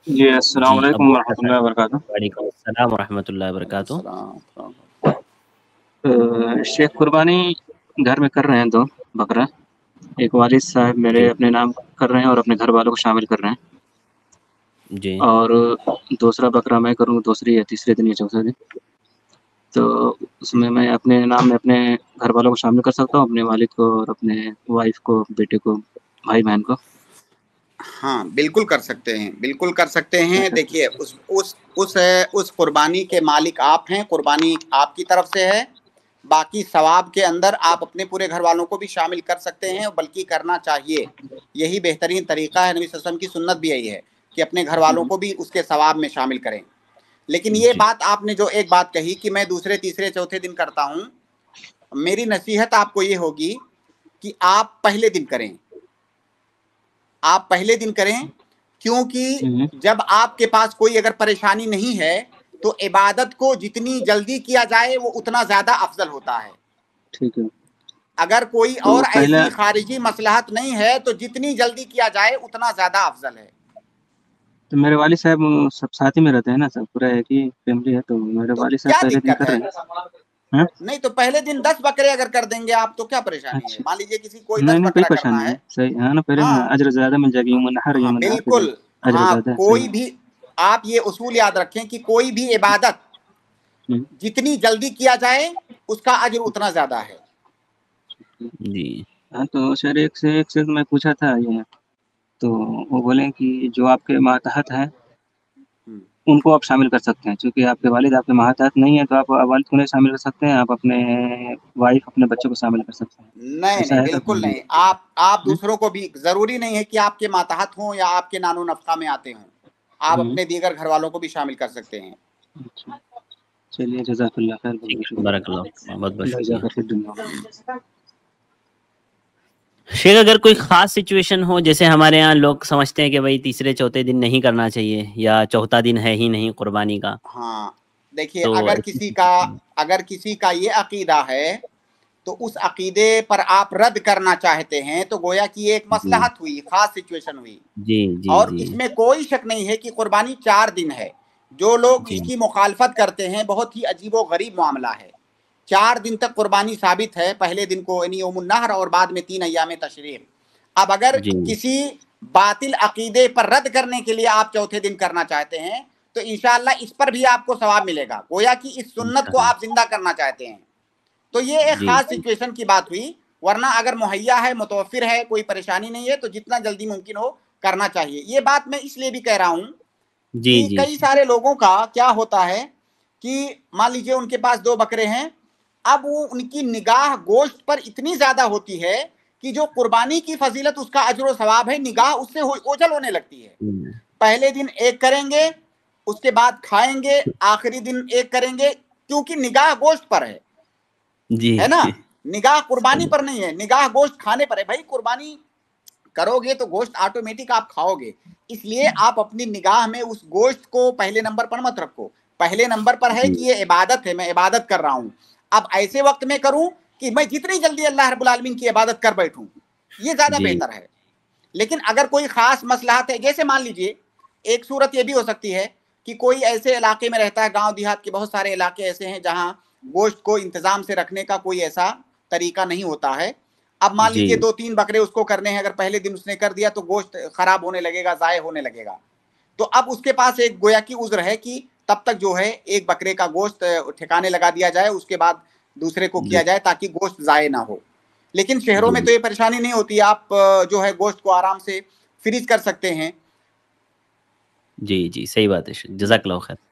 جی السلام جی علیکم ابو ورحمۃ حسن، اللہ وبرکاتہ۔ وعلیکم السلام ورحمۃ اللہ وبرکاتہ۔ السلام۔ شیخ قربانی گھر میں کر رہے ہیں دو بکرا، ایک والد صاحب میرے جی اپنے نام کر رہے ہیں اور اپنے گھر والوں کو شامل کر رہے ہیں، جی اور دوسرا بکرا میں کروں دوسری یا تیسرے دن یا چوتھے دن، تو اس میں اپنے نام میں اپنے گھر والوں کو شامل کر سکتا ہوں، اپنے والد کو اور اپنے وائف کو، بیٹے کو، بھائی بہن کو؟ ہاں بالکل کر سکتے ہیں، بالکل کر سکتے ہیں۔ دیکھیے اس قربانی کے مالک آپ ہیں، قربانی آپ کی طرف سے ہے، باقی ثواب کے اندر آپ اپنے پورے گھر والوں کو بھی شامل کر سکتے ہیں، بلکہ کرنا چاہیے، یہی بہترین طریقہ ہے۔ نبی صلی اللہ علیہ وسلم کی سنت بھی یہی ہے کہ اپنے گھر والوں کو بھی اس کے ثواب میں شامل کریں۔ لیکن یہ جی بات آپ نے جو ایک بات کہی کہ میں دوسرے تیسرے چوتھے دن کرتا ہوں، میری نصیحت آپ کو یہ ہوگی کہ آپ پہلے دن کریں، آپ پہلے دن کریں، کیونکہ جب آپ کے پاس کوئی اگر پریشانی نہیں ہے تو عبادت کو جتنی جلدی کیا جائے وہ اتنا زیادہ افضل ہوتا ہے۔ ٹھیک ہے، اگر کوئی تو اور پہلا ایسی خارجی مصلحت نہیں ہے تو جتنی جلدی کیا جائے اتنا زیادہ افضل ہے۔ تو میرے والد صاحب سب ساتھ ہی میں رہتے ہیں نا، سب پورا ایک ہی فیملی ہے، تو میرے تو والد صاحب کیا پہلے دن دقت کر ہے؟ رہے ہیں۔ ہاں؟ نہیں تو پہلے دن 10 بکرے اگر کر دیں گے آپ تو کیا پریشانی ہے؟ اچھا، مان لیجئے کسی کوئی نہیں 10 نہیں کوئی بکرا پریشانی کرنا نہیں ہے، ہے، صحیح ہے نا، پہلے ہاں اجر زیادہ مل جائے گا، یوم النحر ہاں یوم النحر پہ بالکل، اجر ہاں زیادہ ہے، صحیح کوئی بھی آپ یہ اصول یاد رکھیں کہ کوئی بھی عبادت ہے۔ جتنی جلدی کیا جائے اس کا اجر اتنا زیادہ ہے۔ جی ہاں تو سر ایک سے میں پوچھا تھا یہ، تو وہ بولیں کہ جو آپ کے ماتحت ہیں ان کو آپ شامل کر سکتے ہیں، چونکہ آپ کے والد آپ کے ماتحت نہیں ہیں تو آپ والد کو نہیں شامل کر سکتے ہیں، آپ اپنے وائف اپنے بچوں کو شامل کر سکتے ہیں، نہیں ایسا نہیں ہے کیا؟ بالکل نہیں، آپ دوسروں کو بھی، ضروری نہیں ہے کہ آپ کے ماتحت ہوں یا آپ کے نان و نفقہ میں آتے ہوں، آپ اپنے دیگر گھر والوں کو بھی شامل کر سکتے ہیں۔ اچھا، چلیے جزاک اللہ خیر، بہت ٹھیک بہت ہے، بارک اللہ فیکم، بہت بہت شکریہ، شکریہ۔ جزاک اللہ دنیا۔ شیخ اگر کوئی خاص سچویشن ہو، جیسے ہمارے ہاں لوگ سمجھتے ہیں کہ بھائی تیسرے چوتھے دن نہیں کرنا چاہیے یا چوتھا دن ہے ہی نہیں قربانی کا، ہاں دیکھیے تو اگر کسی کا یہ عقیدہ ہے تو اس عقیدے پر آپ رد کرنا چاہتے ہیں تو گویا کہ یہ ایک جی مصلحت ہوئی، خاص سچویشن ہوئی، جی جی اور جی اس میں کوئی شک نہیں ہے کہ قربانی 4 دن ہے۔ جو لوگ جی اس کی مخالفت کرتے ہیں بہت ہی عجیب و غریب معاملہ ہے۔ 4 دن تک قربانی ثابت ہے، پہلے دن کو یعنی یوم النحر اور بعد میں 3 ایام تشریق۔ اب اگر جی کسی باطل عقیدے پر رد کرنے کے لیے آپ چوتھے دن کرنا چاہتے ہیں تو انشاءاللہ اس پر بھی آپ کو ثواب ملے گا، گویا کہ اس سنت کو آپ زندہ کرنا چاہتے ہیں۔ تو یہ ایک جی خاص سچویشن کی بات ہوئی، ورنہ اگر مہیا ہے، متوفر ہے، کوئی پریشانی نہیں ہے تو جتنا جلدی ممکن ہو کرنا چاہیے۔ یہ بات میں اس لیے بھی کہہ رہا ہوں جی کہ جی کئی سارے لوگوں کا کیا ہوتا ہے کہ مان لیجئے ان کے پاس 2 بکرے ہیں، اب وہ ان کی نگاہ گوشت پر اتنی زیادہ ہوتی ہے کہ جو قربانی کی فضیلت اس کا اجر و ثواب ہے، نگاہ اس سے اوجھل ہونے لگتی ہے۔ پہلے دن ایک کریں گے، اس کے بعد کھائیں گے، آخری دن ایک کریں گے، کیونکہ نگاہ گوشت پر ہے، جی ہے نا، نگاہ قربانی پر نہیں ہے، نگاہ گوشت کھانے پر ہے۔ بھائی قربانی کرو گے تو گوشت آٹومیٹک آپ کھاؤ گے، اس لیے آپ اپنی نگاہ میں اس گوشت کو پہلے نمبر پر مت رکھو، پہلے نمبر پر ہے جی کہ یہ عبادت ہے، میں عبادت کر رہا ہوں۔ اب ایسے وقت میں کروں کہ میں جتنی جلدی اللہ رب العالمین کی عبادت کر بیٹھوں، یہ زیادہ جی بہتر ہے۔ لیکن اگر کوئی خاص مصلحت ہے، جیسے مان لیجئے ایک صورت یہ بھی ہو سکتی ہے کہ کوئی ایسے علاقے میں رہتا ہے، گاؤں دیہات کے بہت سارے علاقے ایسے ہیں جہاں گوشت کو انتظام سے رکھنے کا کوئی ایسا طریقہ نہیں ہوتا ہے۔ اب مان جی لیجئے 2-3 بکرے اس کو کرنے ہیں، اگر پہلے دن اس نے کر دیا تو گوشت خراب ہونے لگے گا، ضائع ہونے لگے گا، تو اب اس کے پاس ایک گویا کی عذر ہے کہ تب تک جو ہے ایک بکرے کا گوشت ٹھکانے لگا دیا جائے، اس کے بعد دوسرے کو کیا جائے تاکہ گوشت ضائع نہ ہو۔ لیکن شہروں میں جی تو یہ پریشانی نہیں ہوتی، آپ جو ہے گوشت کو آرام سے فریز کر سکتے ہیں۔ جی جی صحیح بات ہے، جزاک اللہ خیر۔